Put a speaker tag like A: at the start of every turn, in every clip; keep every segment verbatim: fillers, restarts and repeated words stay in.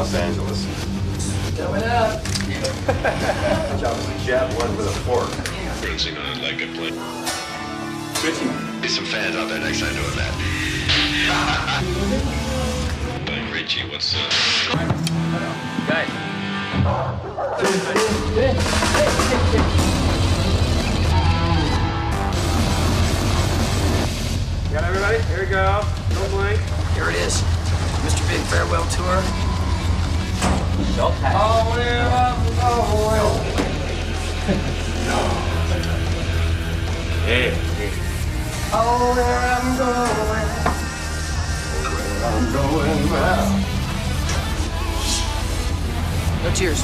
A: Los Angeles.
B: Coming up.
A: Obviously jab one with a fork.
C: Rinsing on it like a plane.
A: Richie.
C: Be some fans out there next time doing that. Hey, Richie, what's up?
B: Guys.
A: Got everybody? Here we go. Don't blink.
B: Here it is. Mister Big Farewell Tour.
A: Don't pass.
B: Oh, where I'm going.
A: Hey, hey.
B: Oh, where I'm going.
A: Where I'm going now.
B: No tears.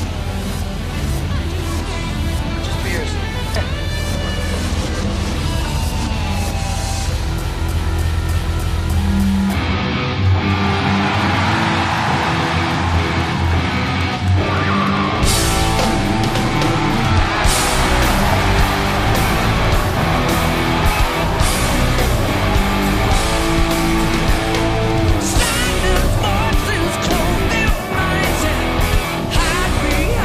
B: Just beers.
D: Standing forces close their eyes and hide behind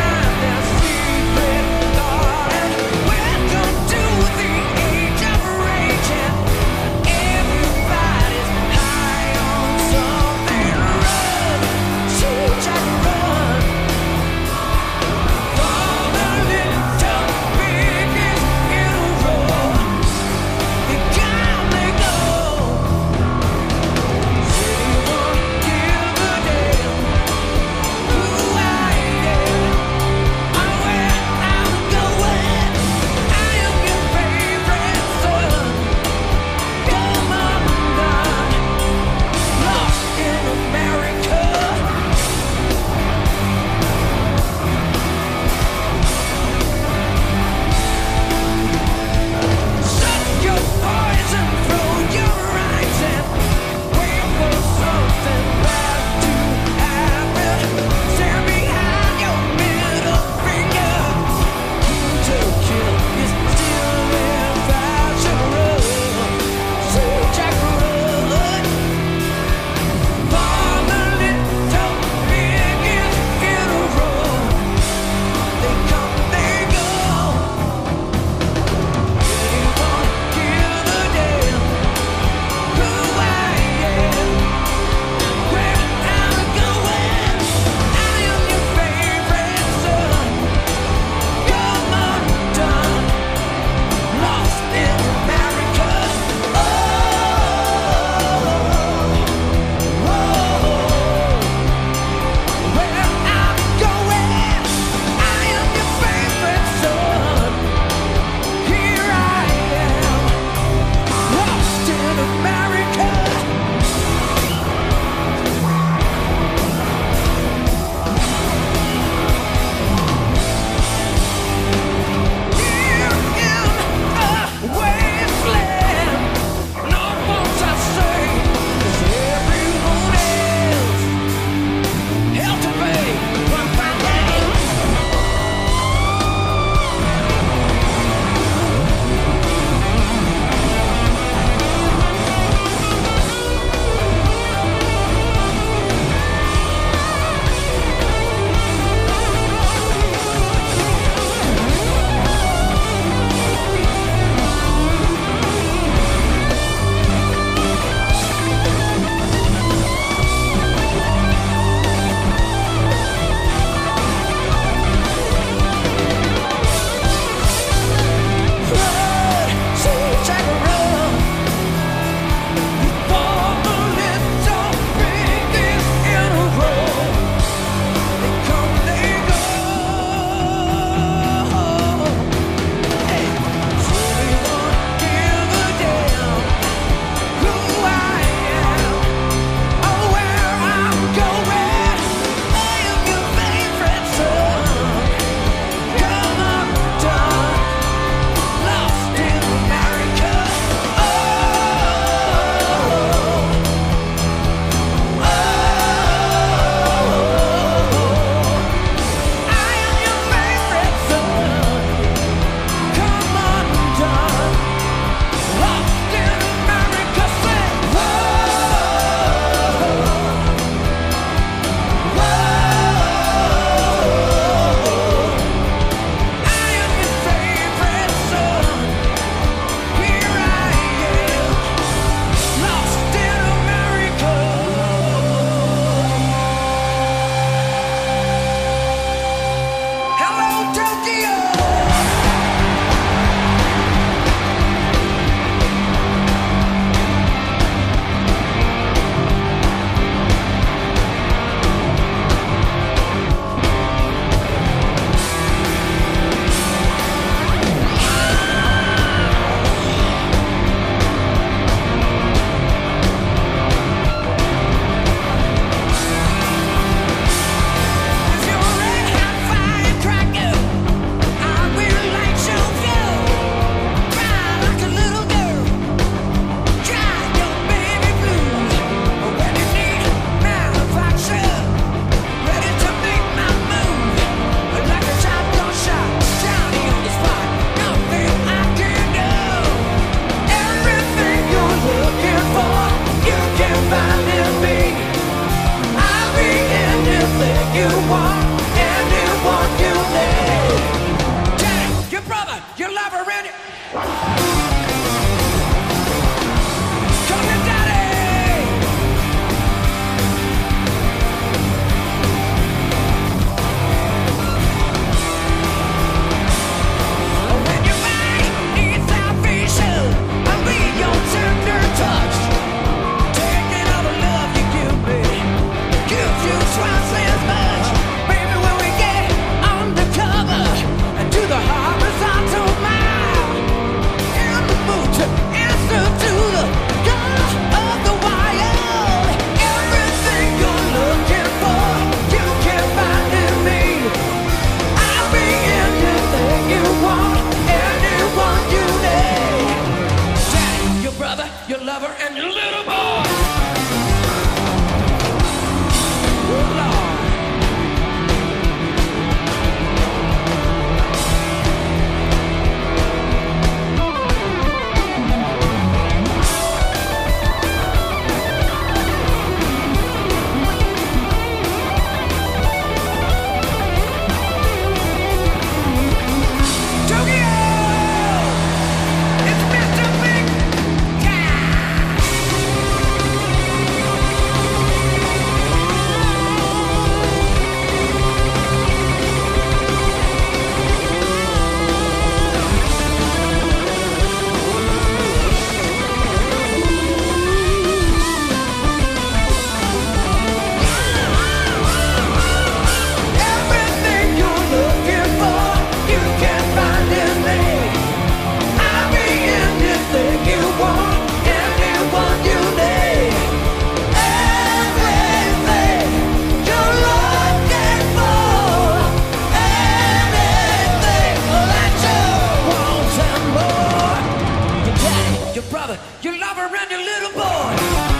B: your little boy.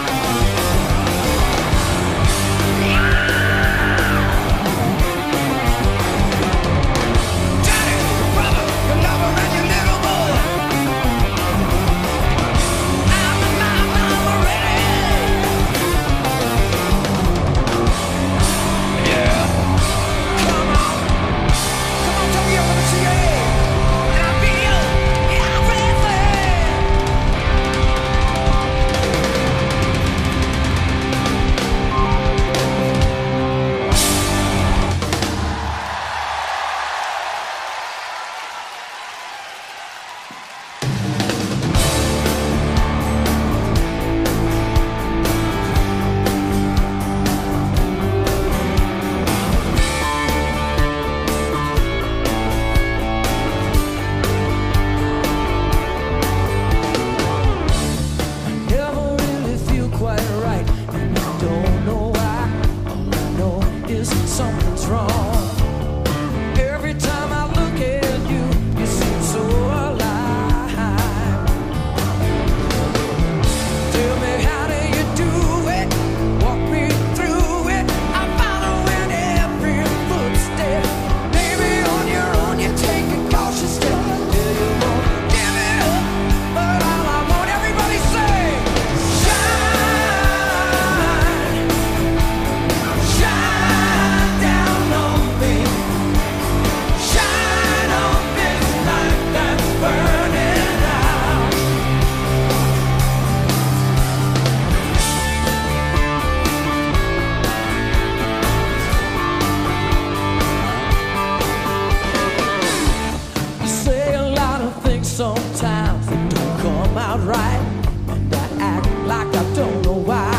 B: Sometimes they don't come out right, and I act like I don't know why.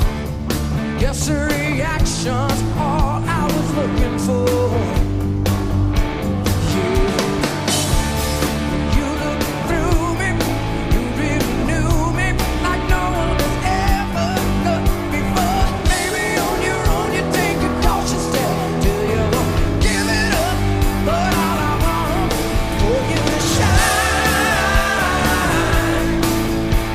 B: Guess the reaction's all I was looking for. You, you looked through me, you really knew me like no one has ever looked before. Maybe on your own you take a cautious step till you won't give it up, but all I want for you to shine.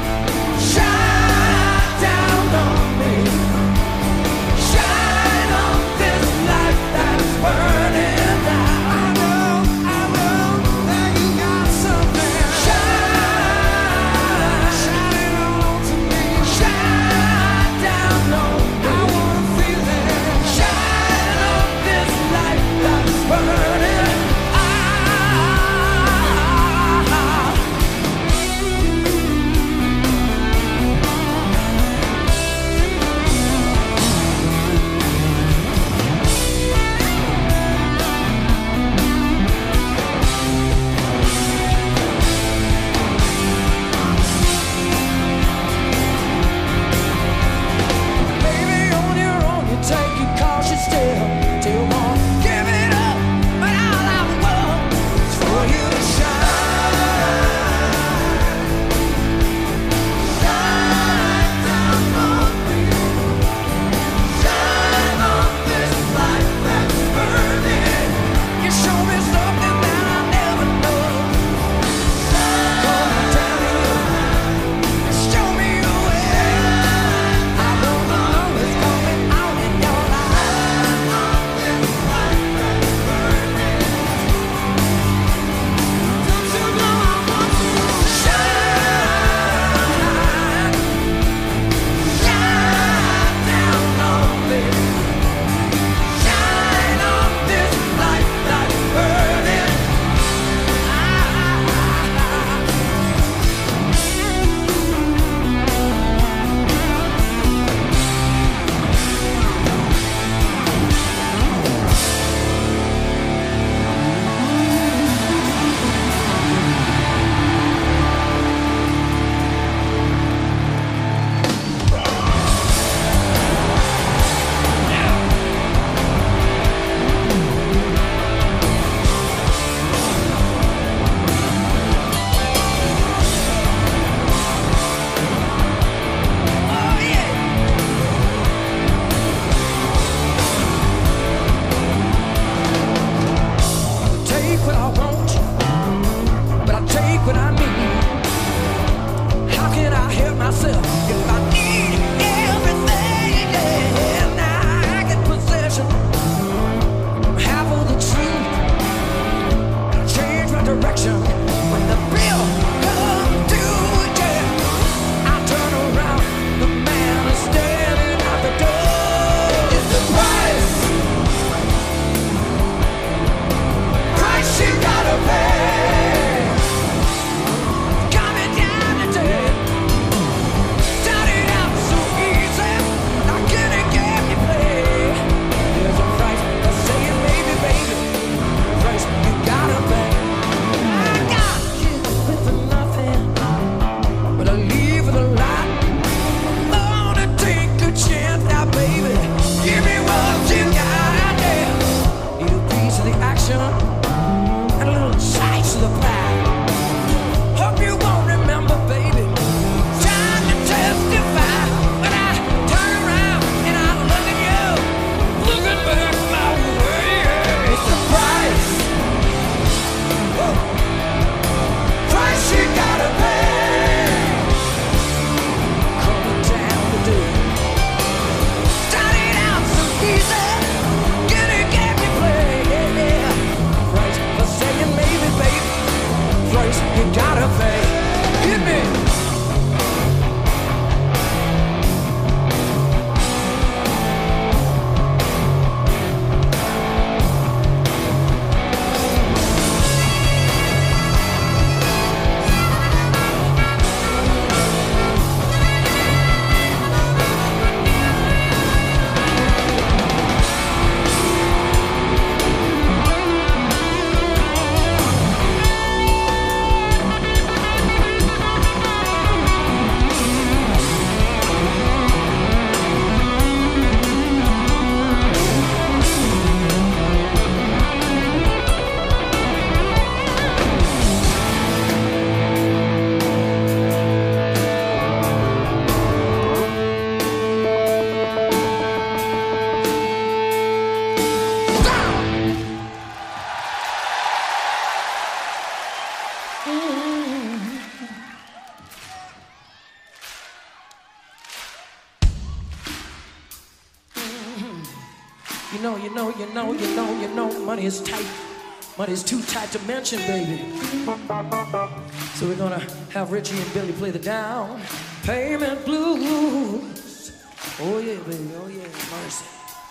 B: direction. When the bill comes due, yeah, I turn around, the man is standing at the door. It's the price, price you gotta pay. Coming down the day, started out so easy, I couldn't get me play. There's a price for saying maybe, baby, price you gotta pay. I got you with nothing, but I leave with a lot. I wanna take a chance now, baby. Give me what you got, yeah. Need a piece of the action and a little slice of the pie. Hope you won't remember, baby. Time to testify when I turn around and I look at you, looking back my way. It's the price, woo, price you gotta pay. Coming down the day, started out so easy, gonna get me play, yeah, yeah. Price for saying maybe, baby, price you gotta pay. Hit me. You know, you know, you know, you know, you know, money is tight. Money is too tight to mention, baby. So we're gonna have Richie and Billy play the down payment blues. Oh yeah, baby, oh yeah, mercy.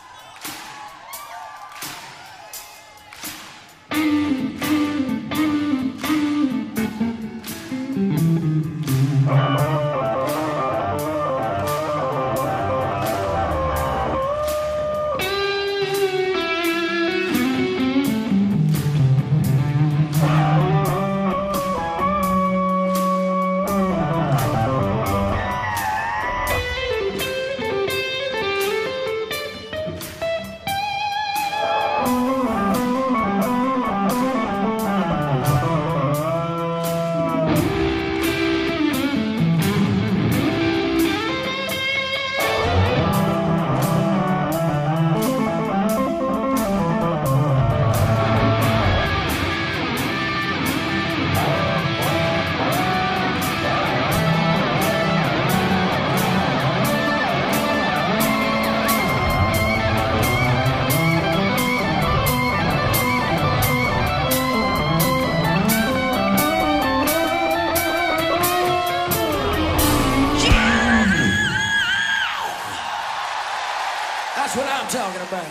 B: That's what I'm talking about.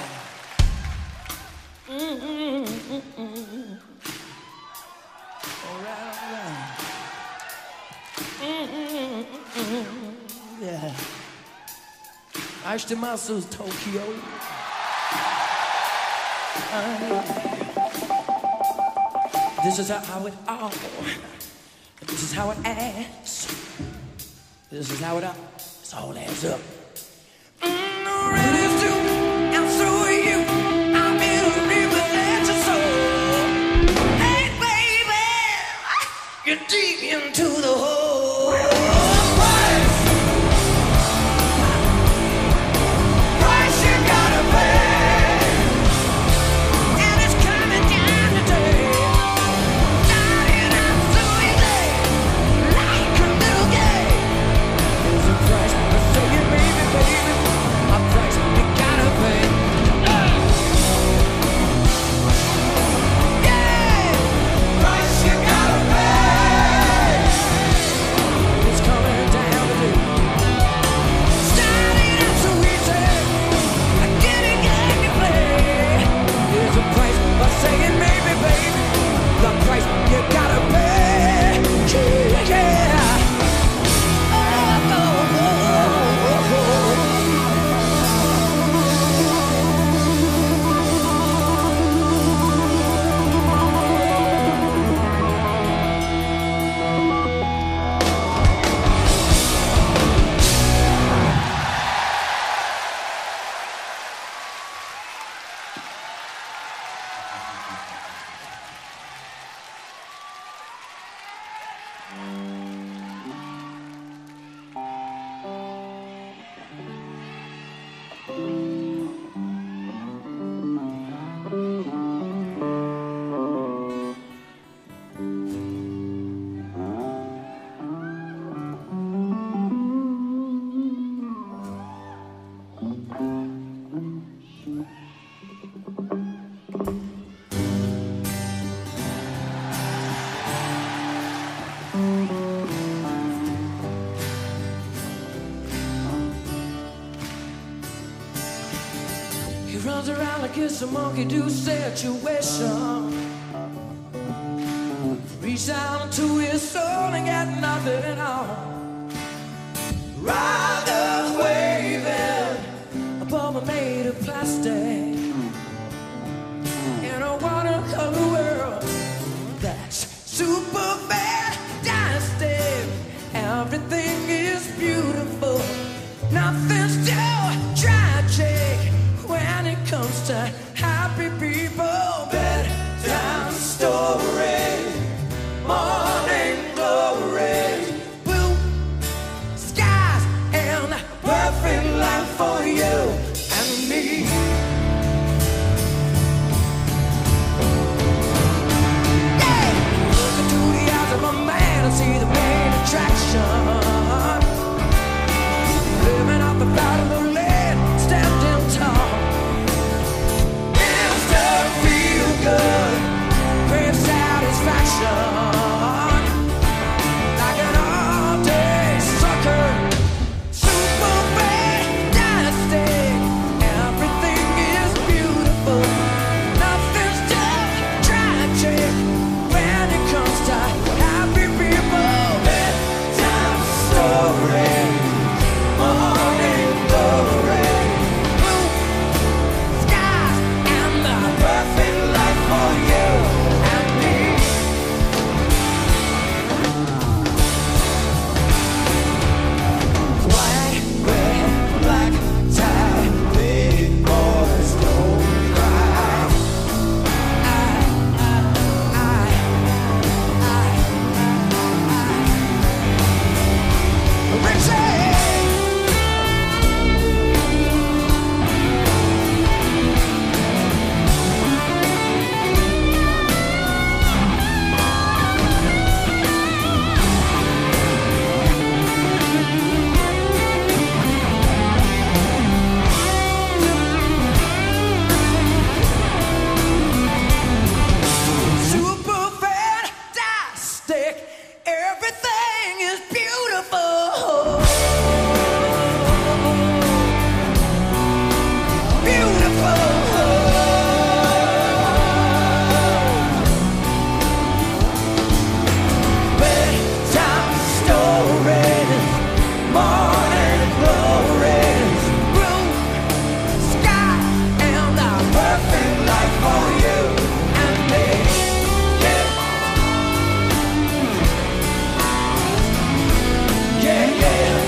B: Mm-mm, mm-mm. All right, all right. Mm-mm, mm-mm. Yeah. Ashitemasu, Tokyo. Uh, this is how it all. This is how it adds. This is how it all. It all adds up. You're deep into the hole. Price, price you gotta pay, and it's coming down today. Starting out so easy, like a little game. There's a price for saying baby, baby, a price you gotta pay. Yeah, price you He runs around like it's a monkey do situation. Reach down into his soul and get nothing at all. Rather waving above a made of plastic in a watercolor world that's super fantastic. Everything is beautiful, nothing's too tragic when it comes to happy people. Bedtime stories, morning glories, blue skies and a perfect life for you and me. Yeah. Look into the eyes of a man and see the main attraction. Living off the bottom of the land, stepped in tall. Mister Feel Good, great satisfaction. Like an all-day sucker, super fantastic. Everything is beautiful, nothing's too tragic when it comes to happy people. Bedtime stories, morning glory, blue skies and the perfect life for you and me. White, red, black tie, big boys don't cry. I, I, I, I, I, Richie! Super fantastic. Everything is beautiful. Beautiful. Bedtime stories, morning glories, blue sky and a perfect life for you and me. Yeah, yeah, yeah.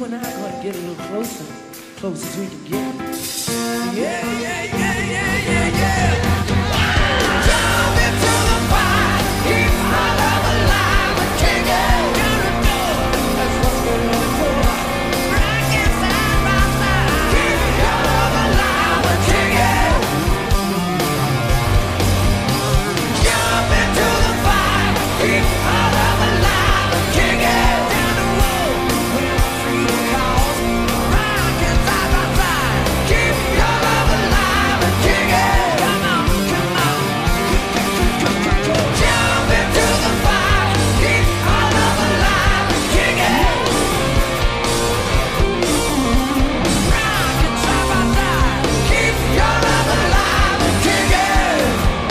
B: and I gotta get a little closer, closer as we can get. Yeah, yeah, yeah, yeah, yeah, yeah. Jump into the fire, keep my love alive, and kick it. Gotta know that's what we're looking for. Rock it side by side, keep your love alive, and kick it. Jump into the fire, keep my love alive, and kick it. Down the road, we're free to cause. Rock it side by side, keep your love alive, and kick it. Come on, come on, jump into the fire, keep our love alive, and kick it. Rock it side by side, keep your love alive, and kick it.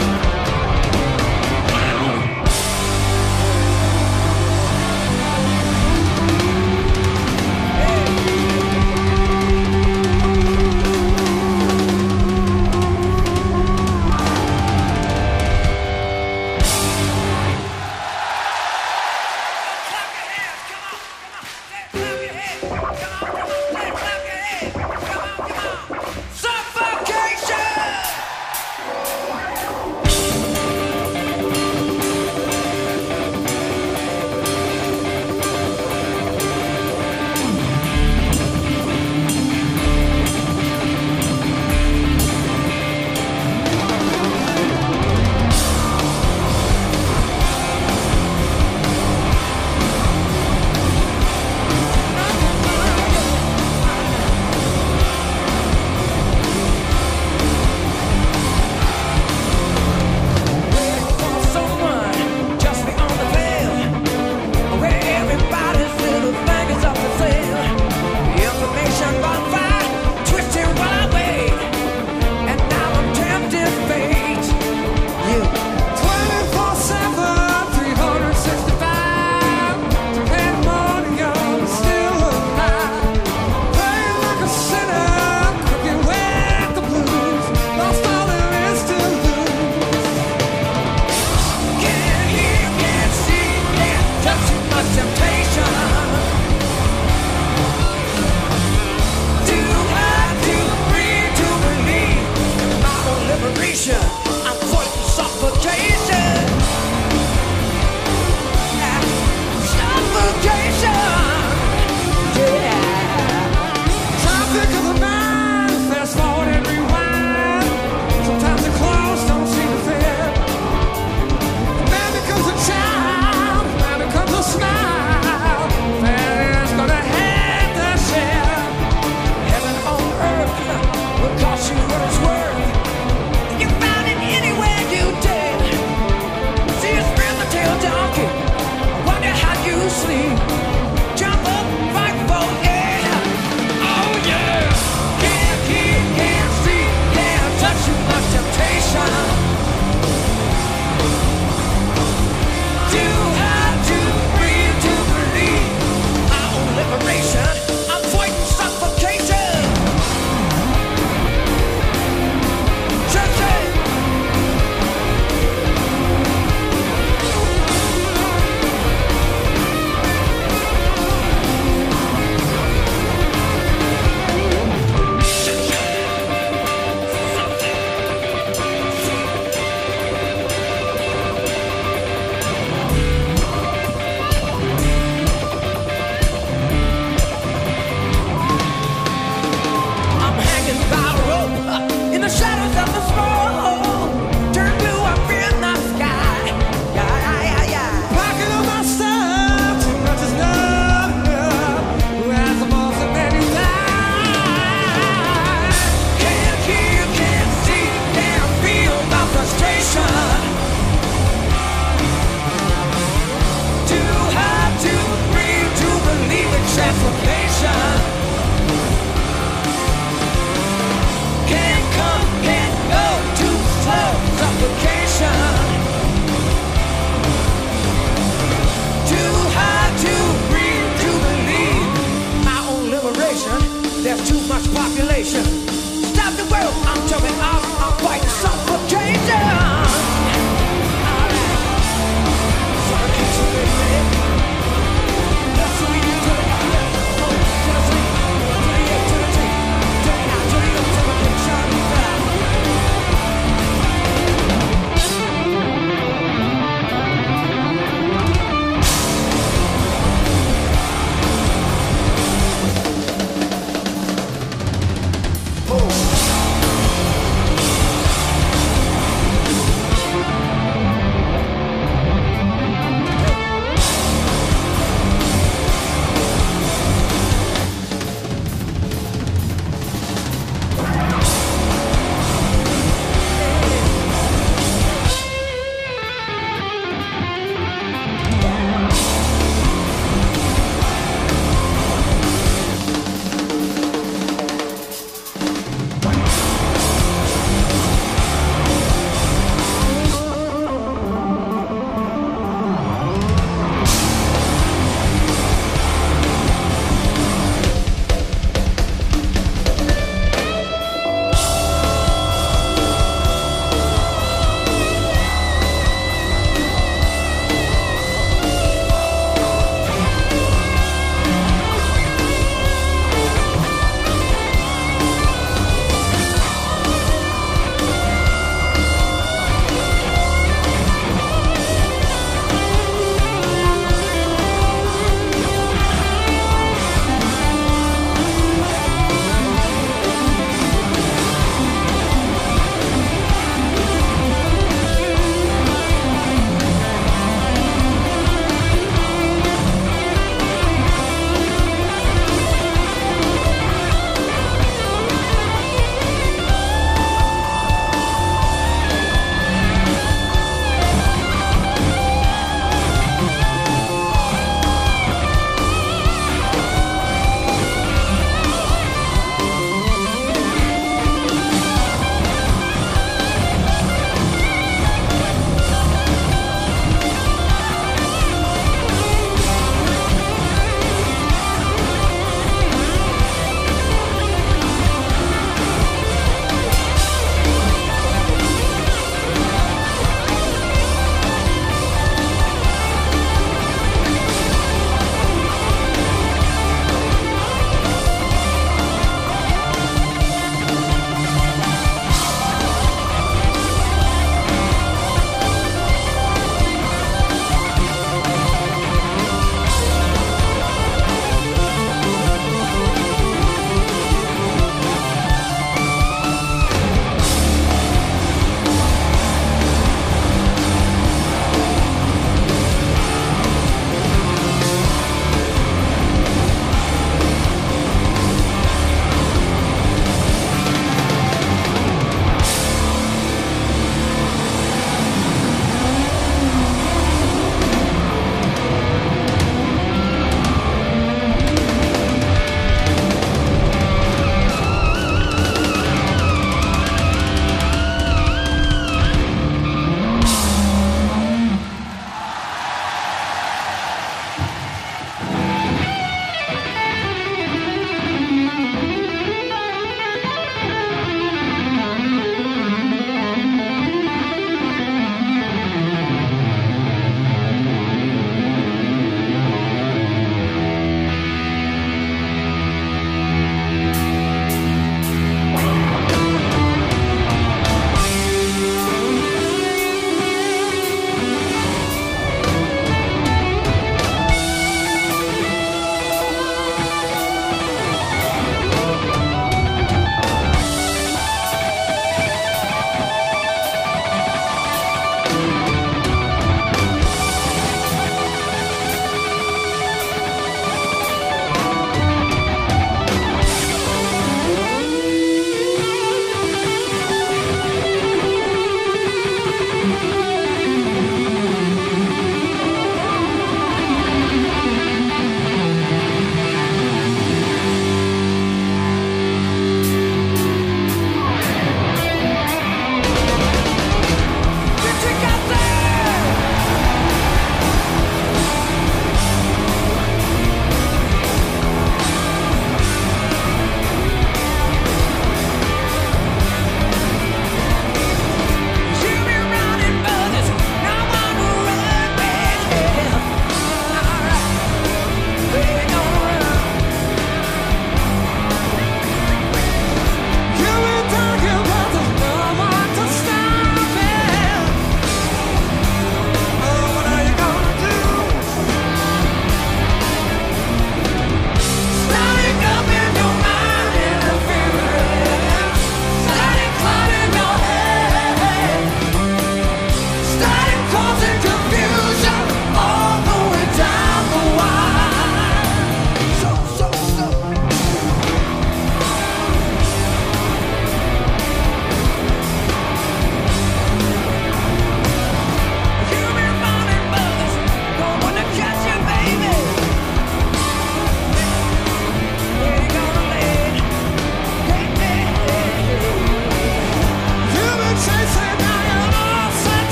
B: I'm fighting suffocation. Yeah. Suffocation. Yeah. Traffic of the mind, fast forward and rewind. Sometimes the clothes don't seem to fit. The man becomes a child, the man becomes a smile. Man is gonna have the share. Heaven on earth will cost you what it's worth. Sleep. Jump up, fight for yeah. Oh yeah. Can't hear, can't see, can't touch too much temptation. Too hard to breathe, to believe my own liberation. I'm fighting suffocation. Just say. In the shadows of the smoke, turn blue up in the sky. Yeah, yeah, yeah, yeah. Packing up my stuff, too much is not enough. Who has the most of any time? Can't hear, can't see, can't feel my frustration. Too hard to breathe, to believe in transformation. Suffocation. Too hard to breathe, to believe my own liberation. There's too much population. Stop the world, I'm jumping off, I'm fighting suffocation. Suffocation, baby. That's what we do to it.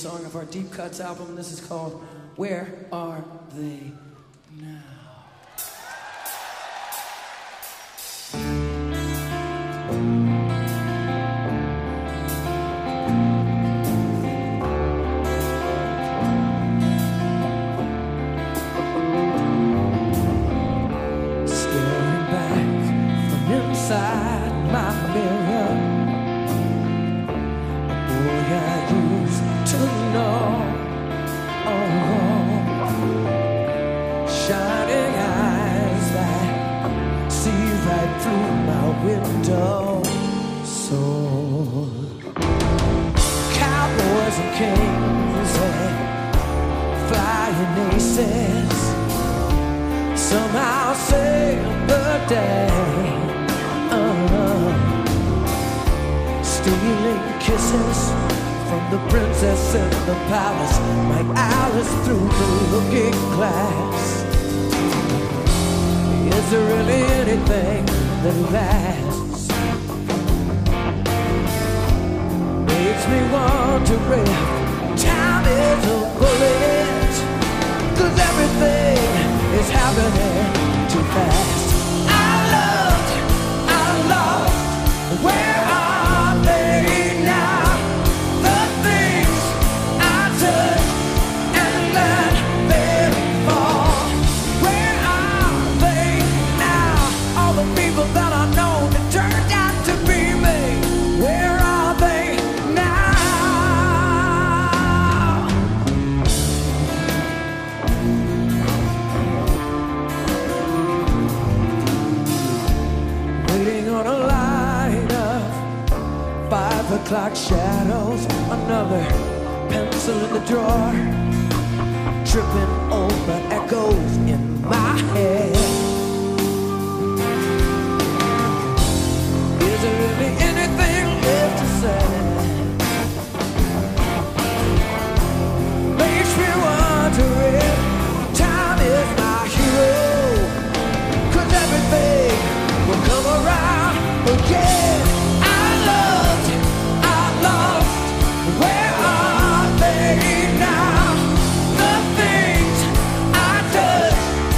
B: song of our Deep Cuts album. This is called Where Are They Now? Staring back from inside my mirror, boy, I used to know. Oh, shining eyes that see right through my window. So, cowboys and kings and flying aces somehow save the day. Uh, stealing kisses from the princess in the palace, like Alice through the looking glass. Is there really anything that lasts? Makes me wonder if time is a bullet, 'cause everything is happening too fast. I loved, I loved, where are they now? The things I touch and let them fall. Where are they now? All the people that I know that turned out to be me. Where are they now? Waiting on a line of five o'clock shadows, another pencil in the drawer, tripping over echoes in my head. Is there really anything left to say? Makes me wonder if time is my hero, 'cause everything will come around again. I loved, I loved, where are they now? The things I touch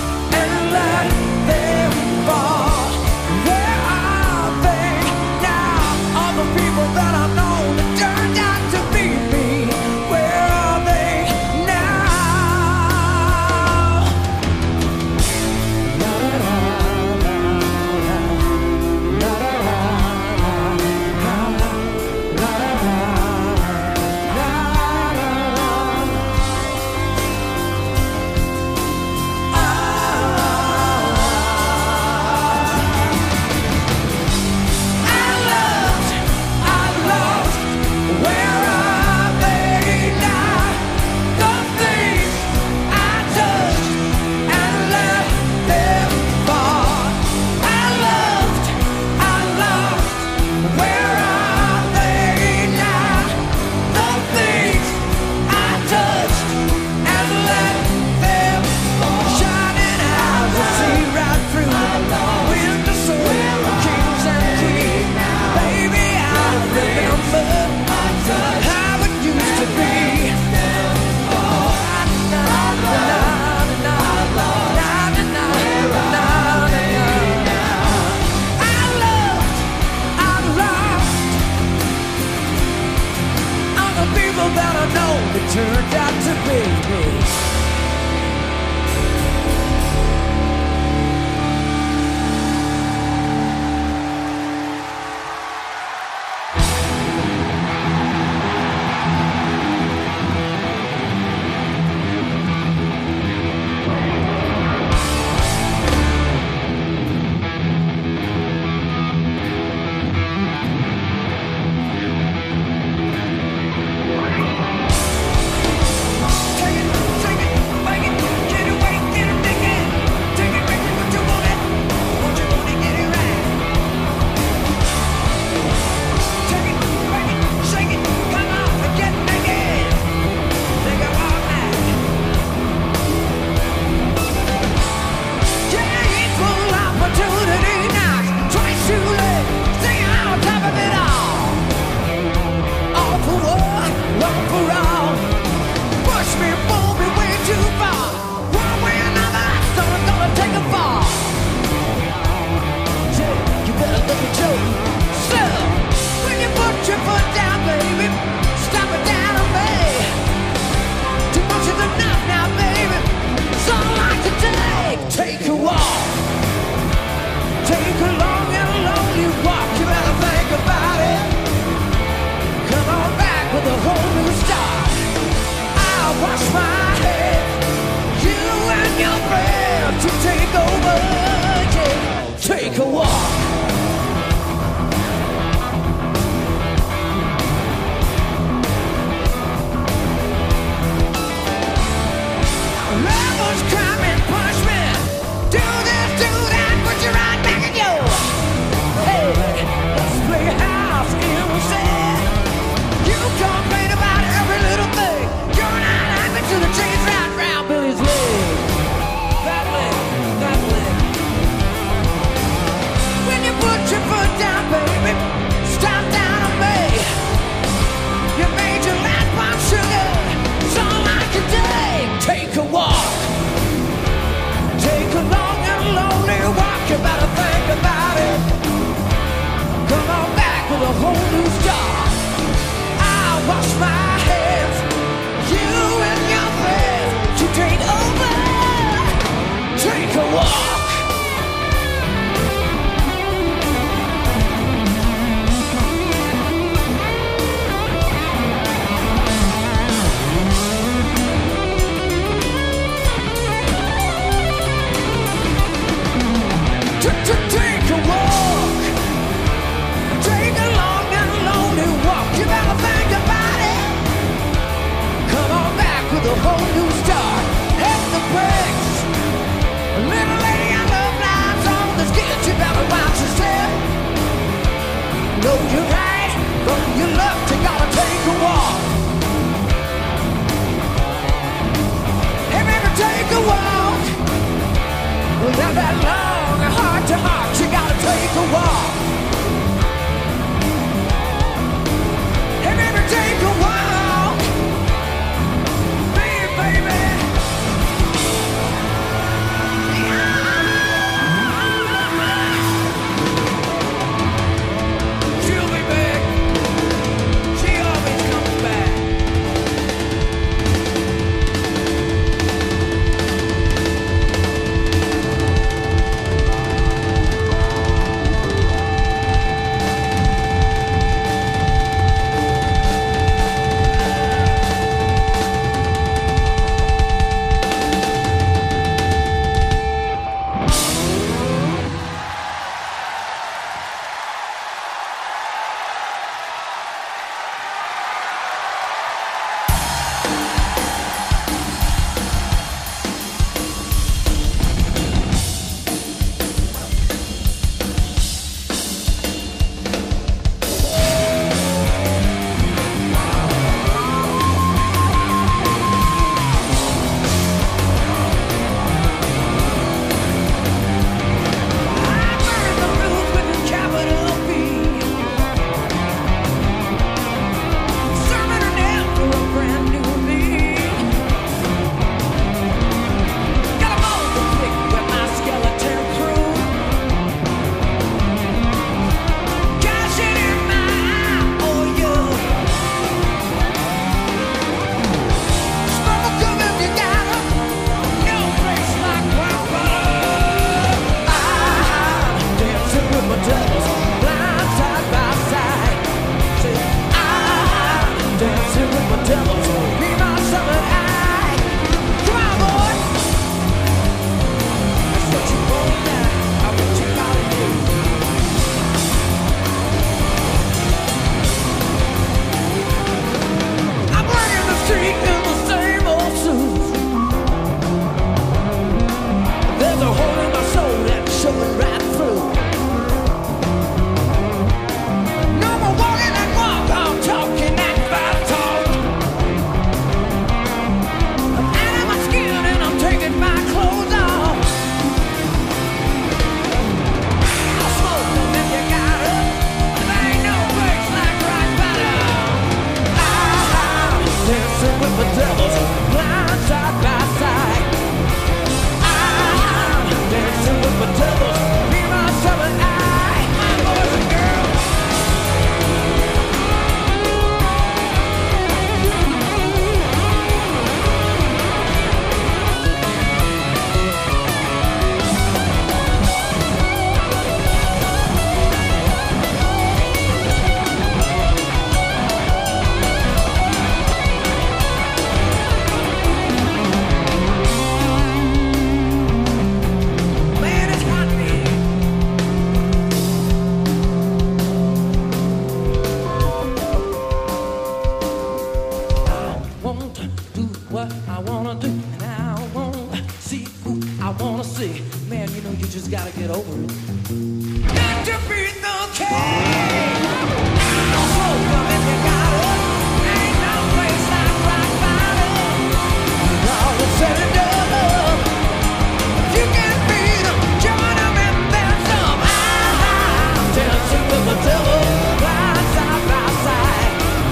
B: know, you just gotta get over it. Got to be the king. No hope of if you got it. Ain't no place like rock bottom. When all is said and done, you can be the gentleman, there's some I'm dancing with the devil, right side by side.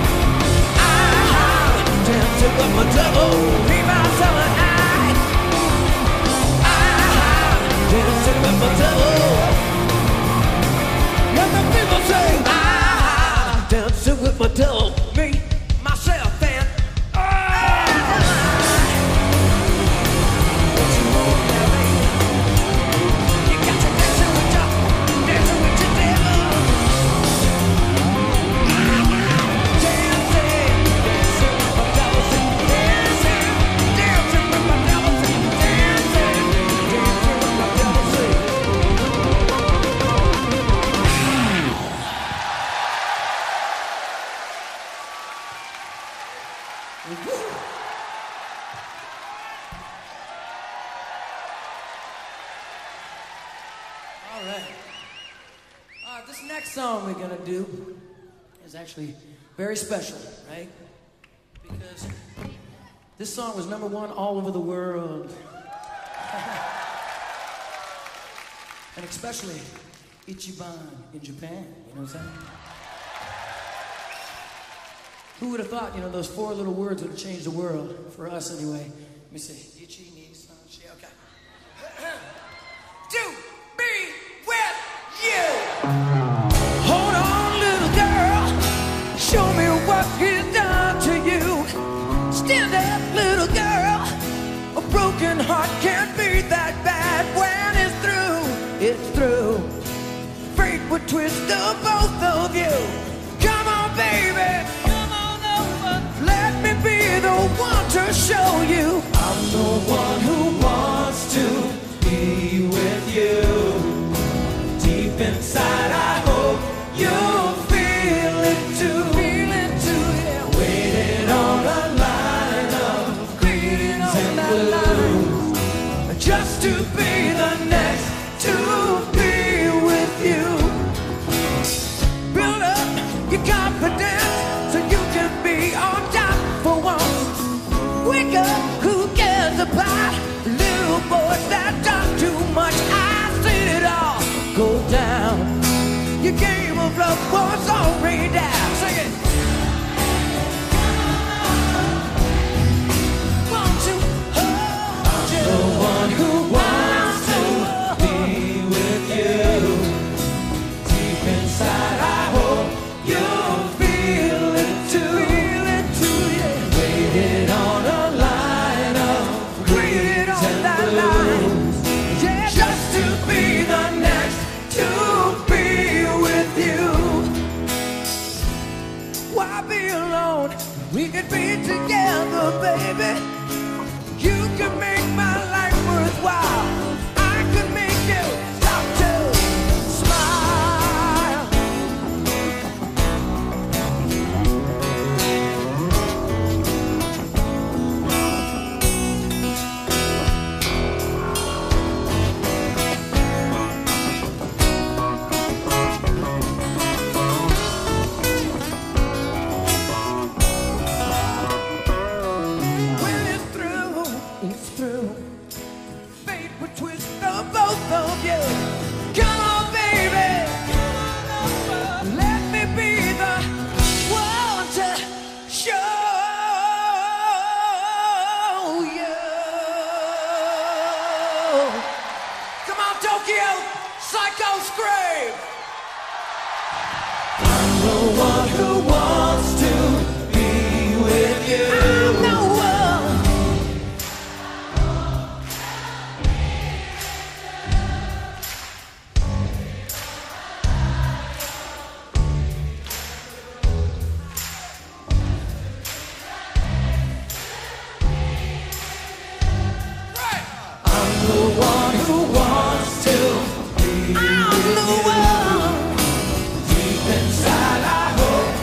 B: I'm dancing with the devil, be my summer night. I'm dancing with the devil. And the people say, I'm dancing with my devil, me, myself, and I. What you want now, baby? You got to dancing with your, dancing with your devil. Dancing, dancing with my devil, dancing, dancing with my devil, dancing, dancing with my devil. All right. All right, this next song we're gonna do is actually very special, right? Because this song was number one all over the world. And especially Ichiban in Japan, you know what I'm saying? Who would have thought, you know, those four little words would have changed the world, for us anyway. Let me see. Ichi, ni, san, shi, okay. To be with you. Hold on, little girl. Show me what he's done to you. Stand up, little girl. A broken heart can't be that bad when it's through. It's through. Fate would twist the both of you. Come on, baby. Let me be the one to show you I'm the one who wants to be with you. Deep inside I hope you'll feel it too. Feel it too, yeah. Waiting on a line of green and blue, just to be the next to be with you. Build up your confidence so you can be on top for once. Wake up, who cares about little boys that talk too much? I seen it all go down. Your game of love was already down. Sing it. Won't you hold you? The one who wants to be with you. Deep inside I hope you'll feel it too. Feel it too, yeah. Waited on a line of greens and blues, yeah, just to be the next to be with you. Why be alone? We could be together, baby. You can make my life worthwhile. I could make you stop to smile. When it's through, it's through. Fate would twist the both of you. Come on, baby. Let me be the one to show you. Come on, Tokyo, Psycho Scream. I'm the one who wants to be with you. I'm the one. I'm the one who wants to be with you. Deep inside I hope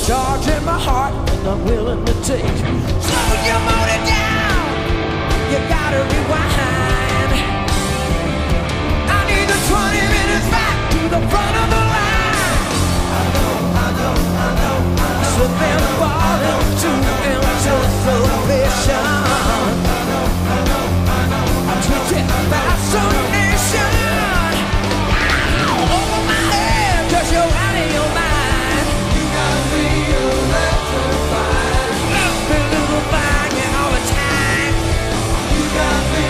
B: charge in my heart and I'm willing to take. Slow your motor down, you gotta rewind. I need the twenty minutes back to the front of the line. I know, I know, I know, I know. So then fall into anticipation. I know, I know, I know. I treat it fascination. Over my head, cause you're out of your mind. You got me electrified. Up in little fire all the time. You got me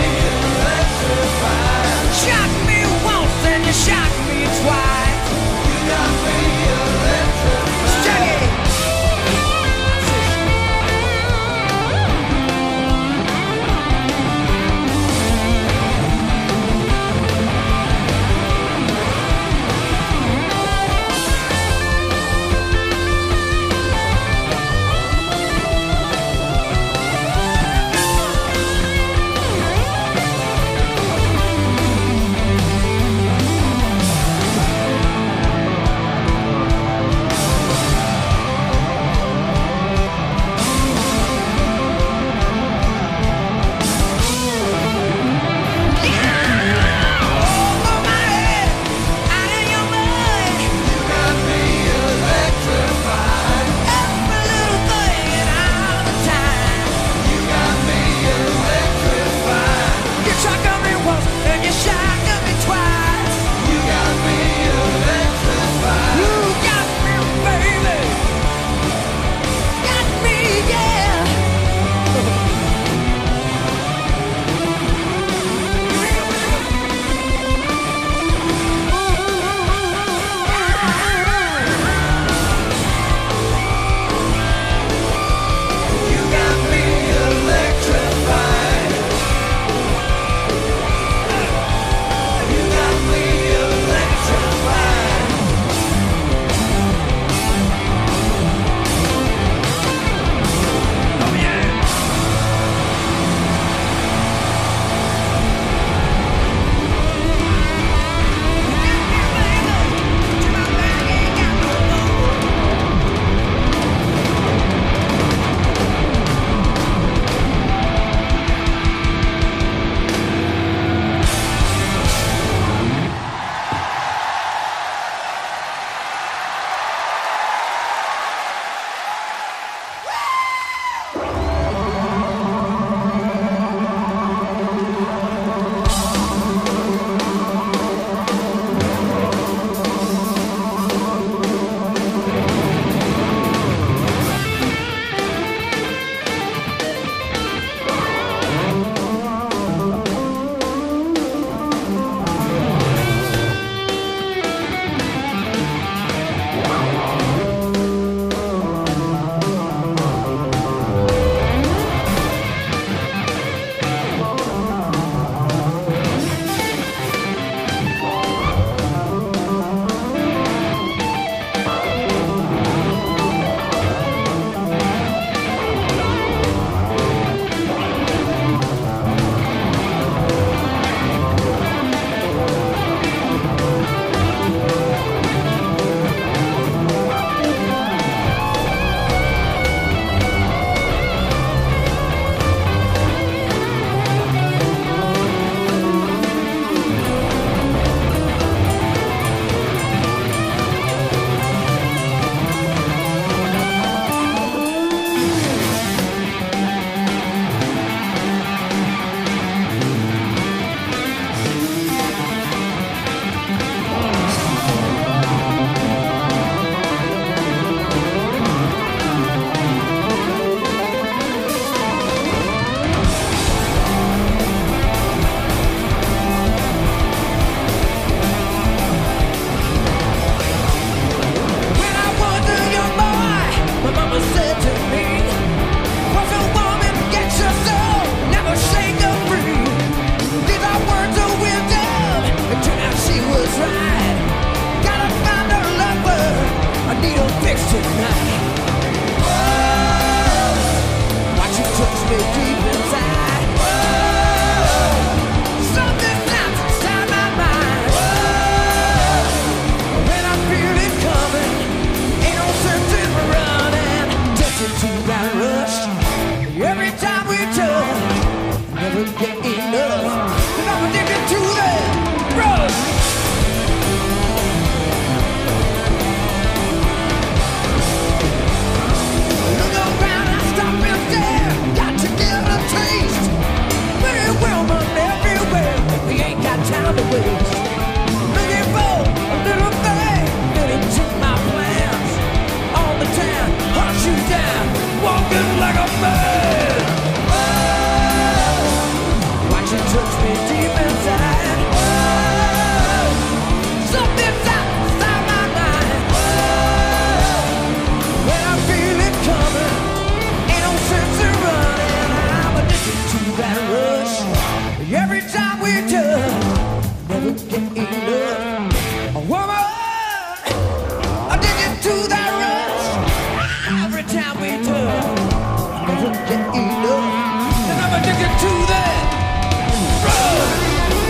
B: we touch, never get enough. A woman, addicted to that rush. Every time we touch, never get enough. And I'm addicted to that rush.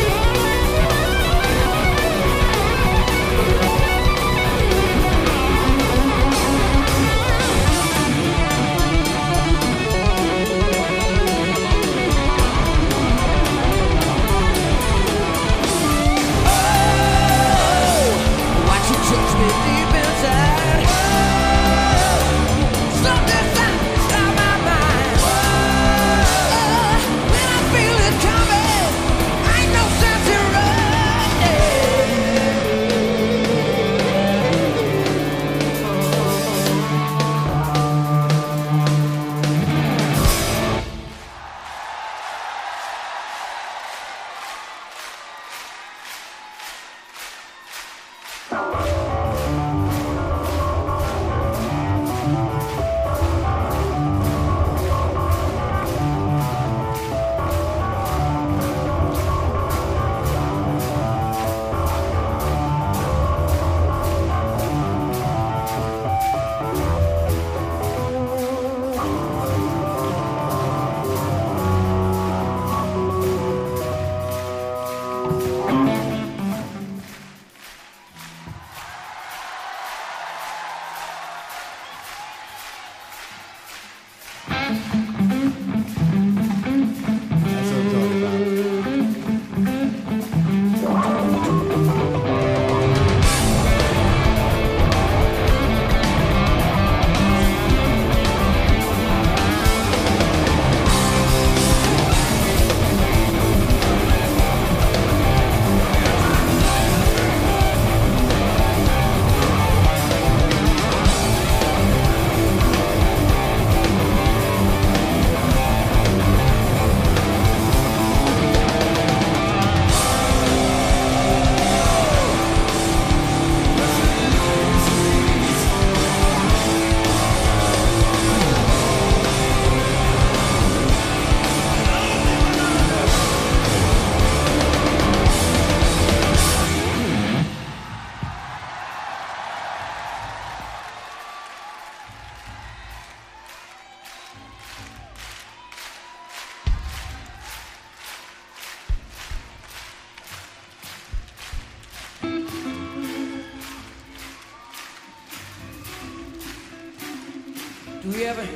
B: Do we have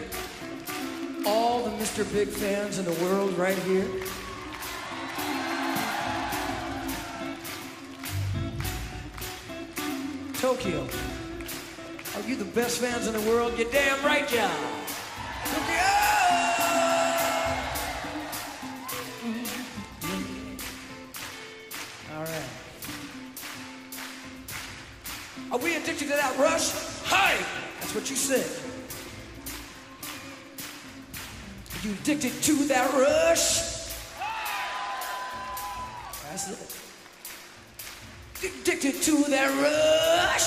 B: a, all the Mister Big fans in the world right here? Tokyo, are you the best fans in the world? You're damn right, y'all. Tokyo! All right. Are we addicted to that rush? Hi! That's what you said. Are you addicted to that rush? That's it. Addicted to that rush.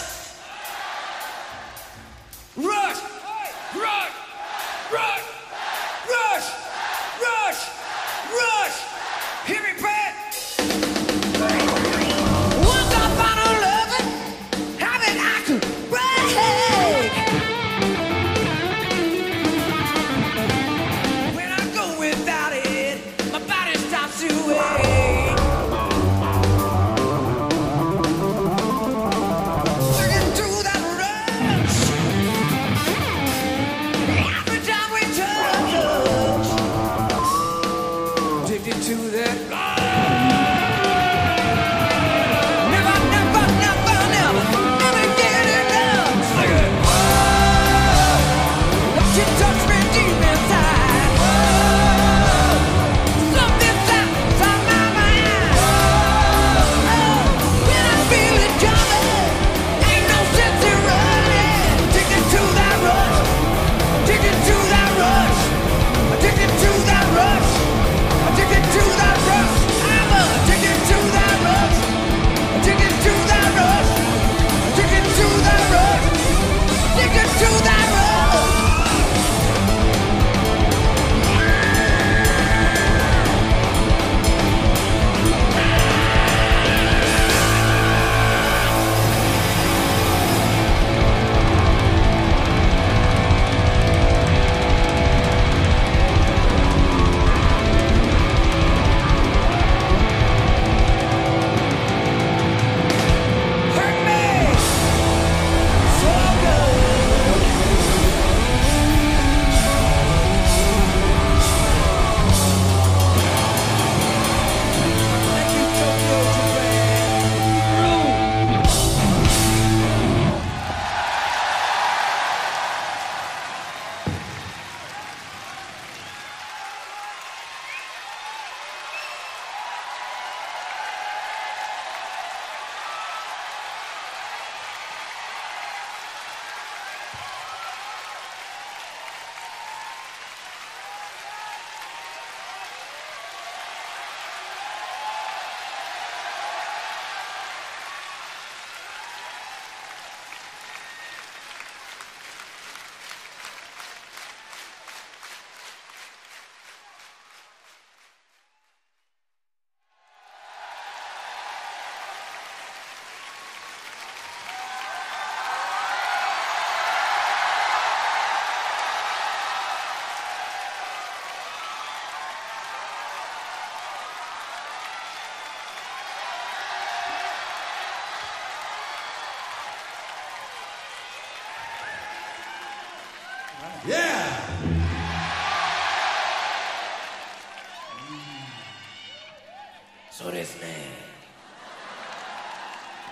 B: Rush! Rush! Rush! Rush! Rush! Rush! Hear me, Pat? Once I found a loving, habit I could break. When I go without it, my body stops to ache. Working through that rush.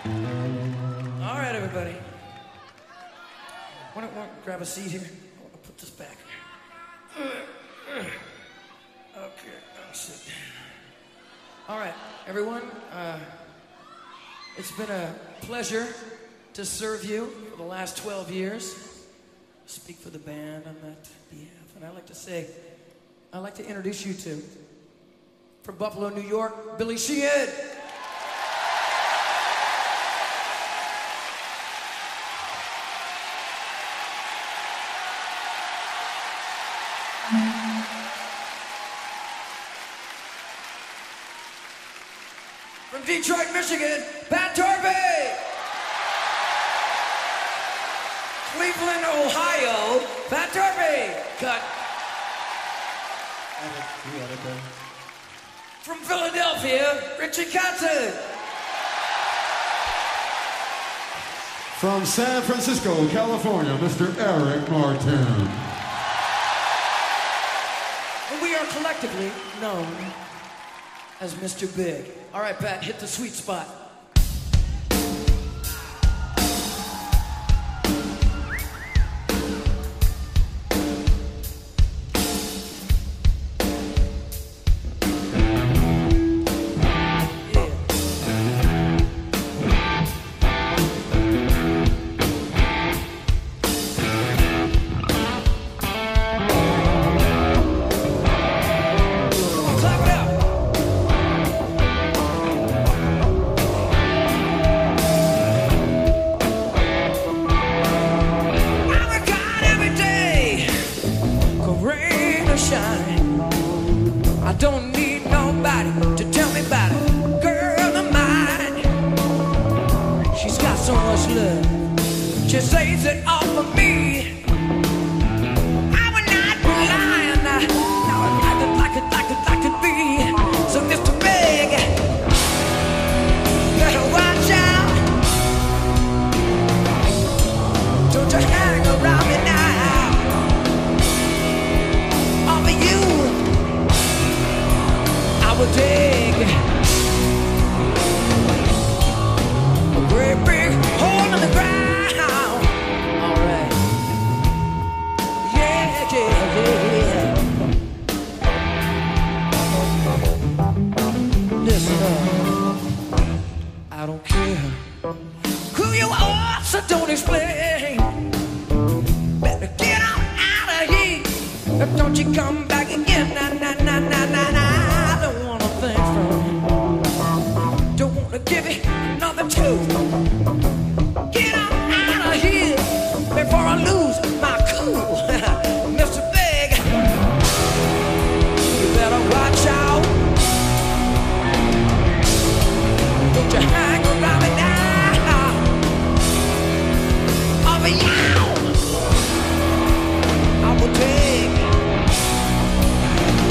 B: All right, everybody. Why don't you grab a seat here? I want to put this back. Okay, I'll sit down. All right, everyone. Uh, it's been a pleasure to serve you for the last twelve years. Speak for the band on that behalf. And I'd like to say, I'd like to introduce you to, from Buffalo, New York, Billy Sheehan. From Detroit, Michigan, Pat Torpey. Cleveland, Ohio, Pat Torpey. Cut. From Philadelphia, Richie Kotzen.
D: From San Francisco, California, Mister Eric Martin.
B: And we are collectively known as Mister Big. All right, Pat, hit the sweet spot. I don't need nobody to tell me about it. Girl of mine, she's got so much love. She saves it all for me. I would not be lying. Now I like it, like it, like it, like it be. So Mister Big, better watch out. Don't you hang around me now. I will dig a great big hole in the ground. All right. Yeah, yeah, yeah. Listen up. I don't care who you are, so don't explain. Better get on out of here. Don't you come back again. Nah, nah, nah, nah, nah, nah. Don't wanna give it another two. Get on out of here before I lose my cool. Mister Big, you better watch out. Don't you hang around me now. Over you, I will take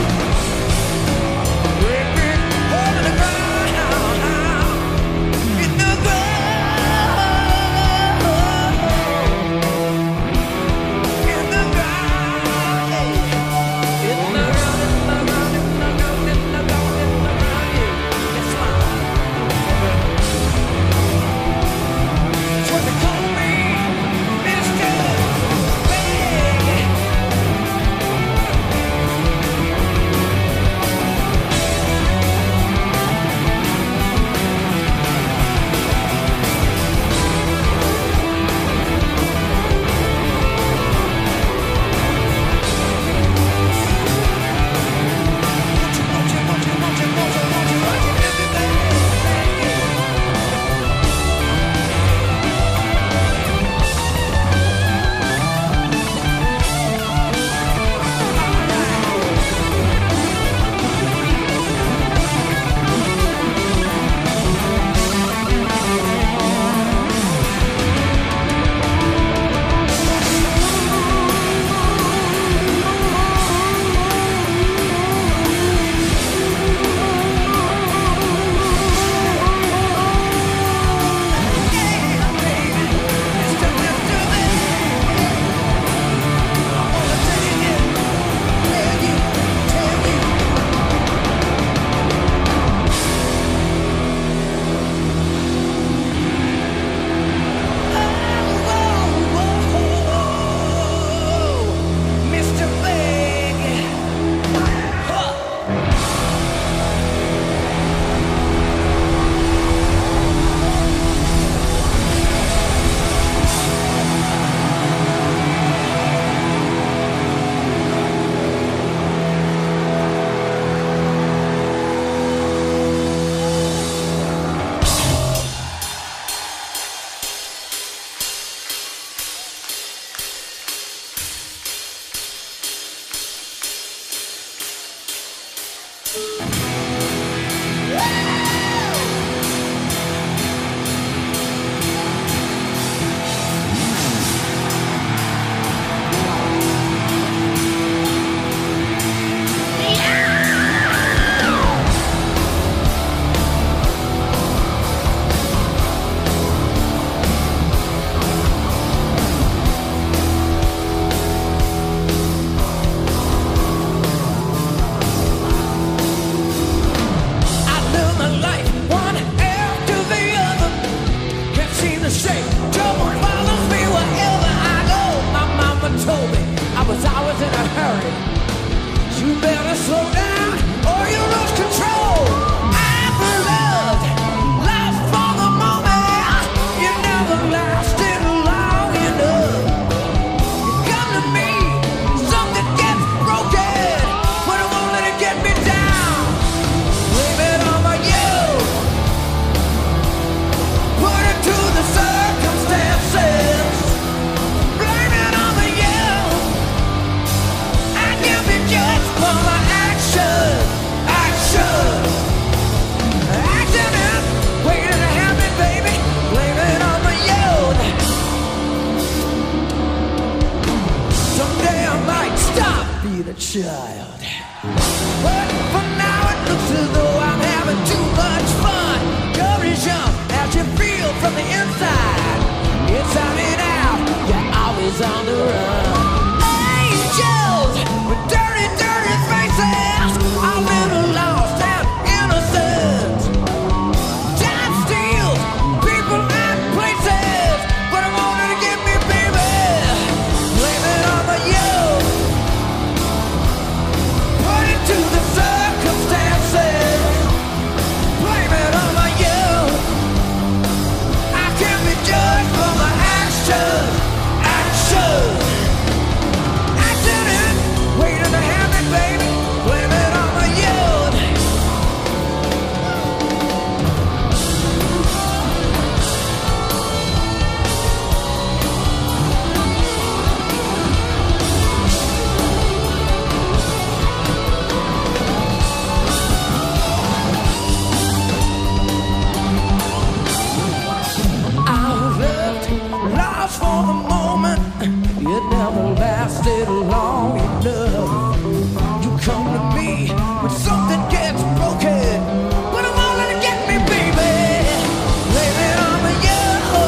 B: it never lasted long enough. You come to me when something gets broken, but I'm all to get me, baby. Blame it on you.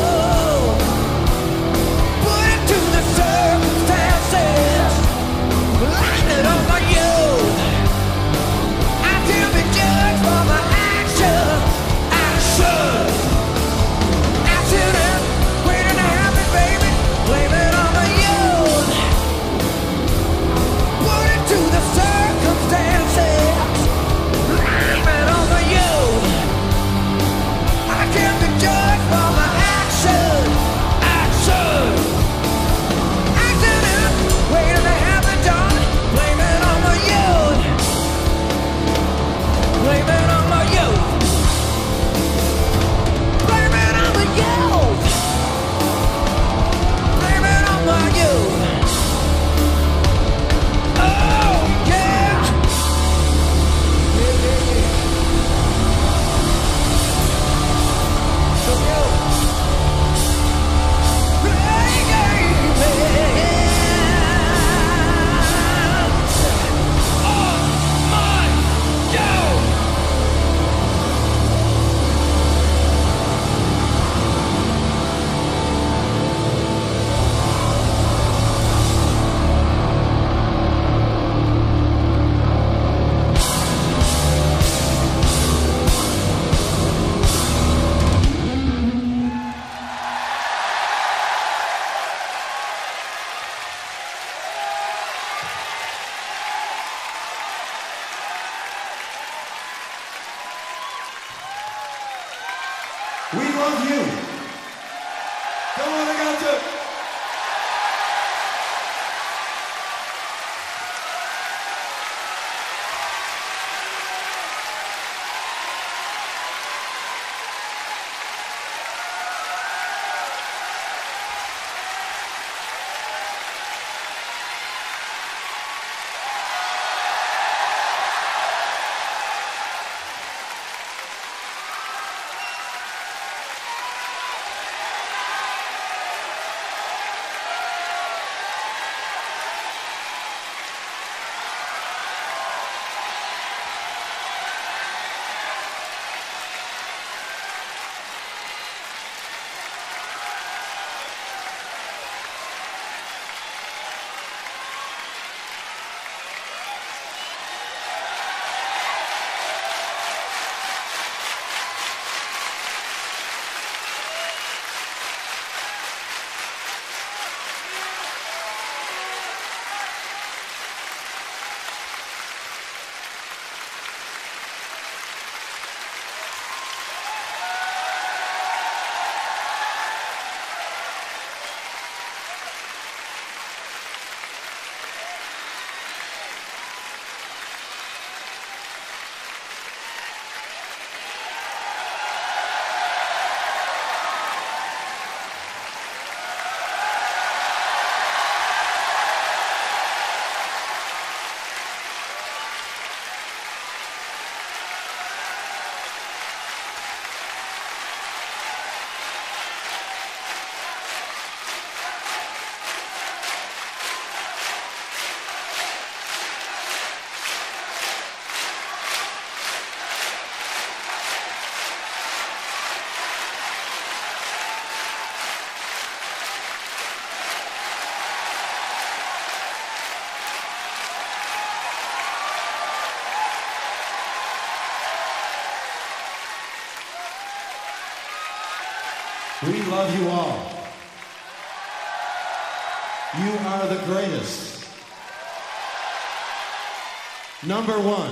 B: Put it to the circumstances. Line it on my you. I can be judged for my actions. Actions. Accident. Waiting to happen, baby. Blame it on my you. Put it to the circumstances. Blame it on my you. I can't be judged for my actions. Actions. Accident. Waiting to happen, darling. Blame it on my you. Blame it on my you. Blame it on my you. Blame it on my you. Oh, yeah. Yeah, yeah, yeah. So you. Hey, baby. Oh, my you.
D: We love you. Come on, I got you. We love you all. You are the greatest. Number one.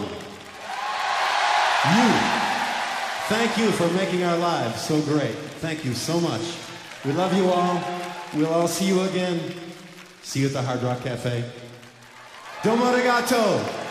D: You. Thank you for making our lives so great. Thank you so much. We love you all. We'll all see you again. See you at the Hard Rock Cafe. Domo arigato.